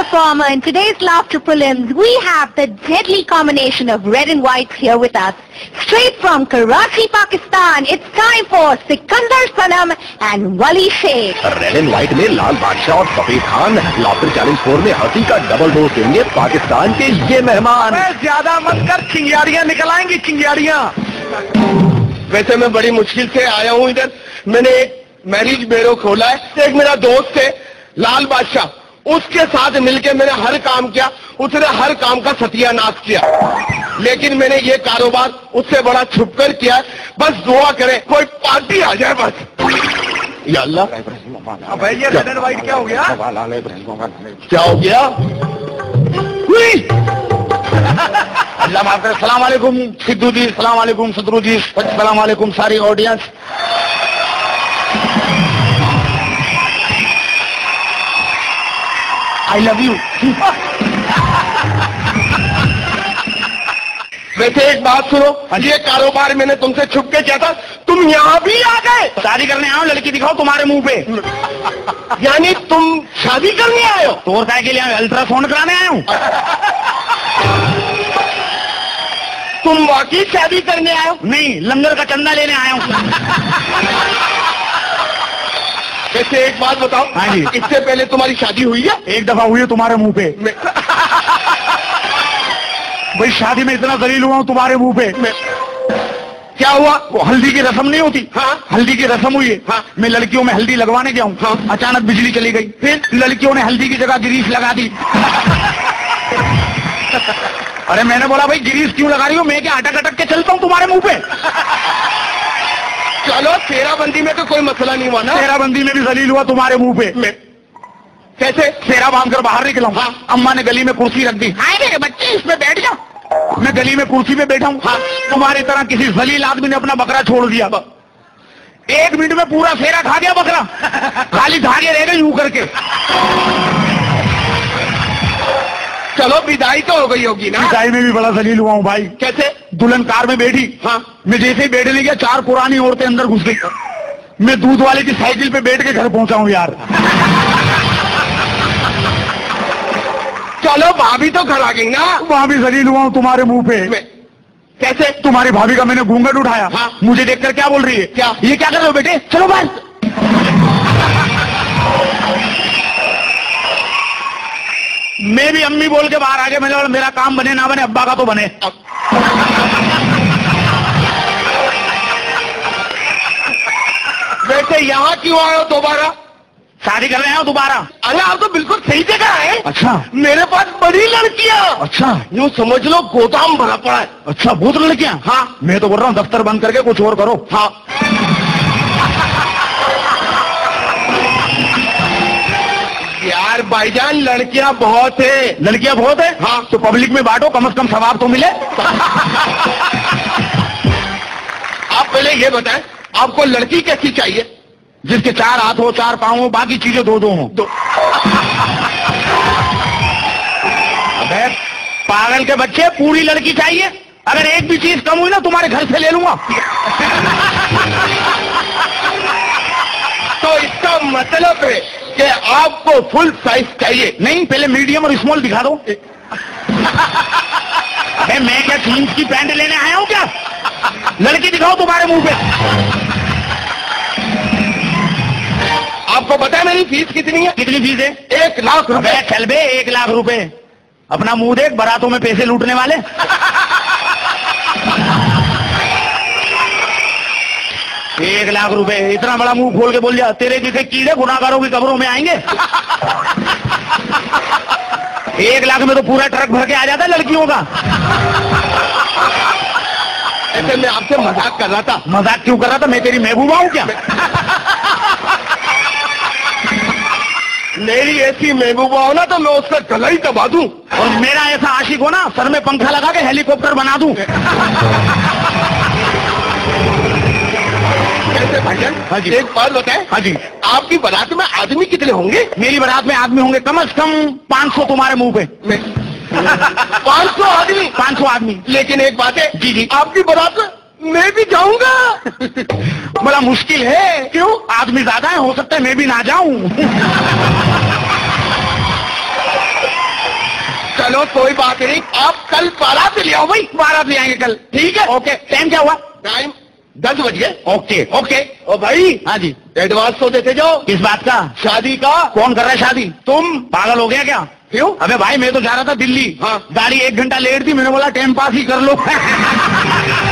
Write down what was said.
performer in today's Laughter Prelims, we have the deadly combination of red and white here with us. Straight from Karachi, Pakistan, it's time for Sikandar Sanam and Wali Sheikh. Red and white में लाल बादशाह और सफेद Khan laughter challenge 4 में हंसी का double dose देंगे पाकिस्तान के ये मेहमान। ज्यादा मत कर, चिंगारियां निकल आएंगी, चिंगारियां। वैसे मैं बड़ी मुश्किल से आया हूँ इधर। मैंने एक मैरिज ब्यूरो खोला है। एक मेरा दोस्त है लाल बादशाह, उसके साथ मिलकर मैंने हर काम किया। उसने हर काम का सत्यानाश किया, लेकिन मैंने ये कारोबार उससे बड़ा छुपकर किया है। बस दुआ करें कोई पार्टी आ जाए बस। या अल्लाह, भाई ये रेड एंड व्हाइट क्या हो गया? क्या हो गया? अल्लाह माफ करे। सलाम वालेकुम सिद्धू जी, सलाम वालेकुम सदरू जी, सलाम वालेकुम सारी ऑडियंस। I love you. वैसे एक बात सुनो, ये कारोबार मैंने तुमसे छुप के किया था, तुम यहाँ भी आ गए। शादी करने आए हो, लड़की दिखाओ तुम्हारे मुंह पे। यानी तुम शादी करने आए हो? तोड़ काय के लिए आए, अल्ट्रासाउंड कराने आए हूँ। तुम वाकई शादी करने आए हो? नहीं, लंगर का चंदा लेने आया हूँ। वैसे एक बात बताओ। हाँ जी। इससे पहले तुम्हारी शादी हुई है? एक दफा हुई है तुम्हारे मुंह पे। भाई शादी में इतना दलील हुआ हूँ तुम्हारे मुंह पे। क्या हुआ? वो हल्दी की रस्म नहीं होती? हाँ। हल्दी की रस्म हुई है। हाँ। मैं लड़कियों में हल्दी लगवाने गया हूँ। हाँ। अचानक बिजली चली गई, फिर लड़कियों ने हल्दी की जगह ग्रीस लगा दी। अरे मैंने बोला भाई ग्रीस क्यों लगा रही हो? मैं क्या अटक अटक के चलता हूँ तुम्हारे मुंह पे? चलो सेराबंदी में तो कोई मसला नहीं हुआ ना? सेराबंदी में भी जलील हुआ तुम्हारे मुंह पे। कैसे? सेरा बांध कर बाहर निकला हूँ। हाँ। अम्मा ने गली में कुर्सी रख दी। हाय मेरे बच्चे, इसमें बैठ जाओ। मैं गली में कुर्सी पे बैठा हूँ। हाँ। तुम्हारी तरह किसी जलील आदमी ने अपना बकरा छोड़ दिया। 1 मिनट में पूरा सेरा खा गया बकरा। खाली धागे रह गए यूं करके। चलो विदाई तो हो गई होगी ना? विदाई में भी बड़ा जलील हुआ हूँ भाई। कैसे? दुल्हन कार में बैठी। हाँ। मैं जैसे ही बैठने गया 4 पुरानी औरतें अंदर घुस गई। मैं दूध वाले की साइकिल पे बैठ के घर पहुंचा हूँ यार। चलो भाभी तो घर आ गई ना? वहां भी जलील हुआ हूँ तुम्हारे मुंह पे। कैसे? तुम्हारी भाभी का मैंने घूंघट उठाया। हाँ। मुझे देखकर क्या बोल रही है? क्या? ये क्या कर रहे हो बेटे? चलो बाहर। मैं भी अम्मी बोल के बाहर आ गया। मैंने बोला मेरा काम बने ना बने, अब्बा का तो बने। वैसे यहाँ क्यों आए हो दोबारा? शादी कर रहे हैं दोबारा? अरे आप तो बिल्कुल सही जगह है। अच्छा। मेरे पास बड़ी लड़कियाँ। अच्छा। यूँ समझ लो गोदाम भरा पड़ा है। अच्छा, बहुत लड़कियाँ? हाँ। मैं तो बोल रहा हूँ दफ्तर बंद करके कुछ और करो। हाँ। यार भाईजान लड़कियां बहुत है। लड़कियां बहुत है? हाँ। तो पब्लिक में बांटो, कम से कम सवाब तो मिले। आप पहले ये बताएं, आपको लड़की कैसी चाहिए? जिसके 4 हाथ हो, 4 पांव हो, बाकी चीजें 2-2 हो। अबे पागल के बच्चे, पूरी लड़की चाहिए। अगर एक भी चीज कम हुई ना तुम्हारे घर से ले लूंगा। तो इसका मतलब है कि आपको फुल साइज चाहिए? नहीं, पहले मीडियम और स्मॉल दिखा दो। अबे मैं क्या जीन्स की पैंट लेने आया हूँ क्या? लड़की दिखाओ तुम्हारे मुंह पे। आपको पता है मेरी फीस कितनी है? कितनी फीस है? 1 लाख रुपए। चल बे, 1 लाख रुपए। अपना मुंह देख, बारातों में पैसे लूटने वाले। 1 लाख रुपए, इतना बड़ा मुंह खोल के बोल दिया। तेरे जैसे कीड़े गुनाहगारों की कब्रों में आएंगे। 1 लाख में तो पूरा ट्रक भर के आ जाता है लड़कियों का। ऐसे मैं आपसे मजाक कर रहा था। मजाक क्यों कर रहा था? मैं तेरी महबूबा हूँ क्या? मेरी ऐसी महबूबा हो ना तो मैं उसका गला ही दबा दूं। और मेरा ऐसा आशिक हो ना, सर में पंखा लगा के हेलीकॉप्टर बना दूं। कैसे भाईजान? हाँ जी। एक बात बताएं। हाँ जी। आपकी बारात में आदमी कितने होंगे? मेरी बारात में आदमी होंगे कम से कम 500 तुम्हारे मुंह पे। 500 आदमी? 500 आदमी। लेकिन एक बात है। जी जी। आपकी बारात में मैं भी जाऊंगा। बड़ा मुश्किल है। क्यों? आदमी ज्यादा है, हो सकता है मैं भी ना जाऊं। चलो कोई बात नहीं, आप कल 12 से ले आओ भाई। 12 ले आएंगे कल। ठीक है। ओके, टाइम क्या हुआ? टाइम 10 बज गए। Okay okay. ओ भाई, हाँ जी। एडवांस तो देते जाओ। किस बात का? शादी का। कौन कर रहा है शादी? तुम। पागल हो गया क्या? क्यों? अबे भाई मैं तो जा रहा था दिल्ली। हाँ। गाड़ी 1 घंटा लेट थी, मैंने बोला टाइम पास ही कर लो।